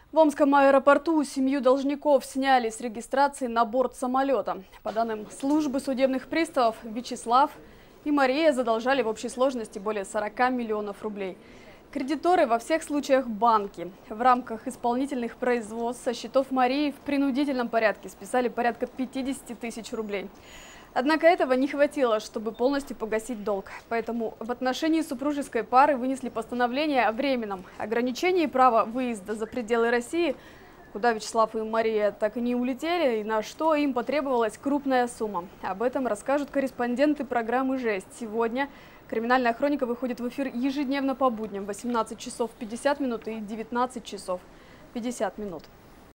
В Омском аэропорту семью должников сняли с регистрации на борт самолета. По данным службы судебных приставов, Вячеслав и Мария задолжали в общей сложности более 40 миллионов рублей. Кредиторы во всех случаях банки. В рамках исполнительных производств со счетов Марии в принудительном порядке списали порядка 50 тысяч рублей. Однако этого не хватило, чтобы полностью погасить долг. Поэтому в отношении супружеской пары вынесли постановление о временном ограничении права выезда за пределы России, куда Вячеслав и Мария так и не улетели, и на что им потребовалась крупная сумма. Об этом расскажут корреспонденты программы «Жесть». Сегодня «Криминальная хроника» выходит в эфир ежедневно по будням в 18 часов 50 минут и 19 часов 50 минут.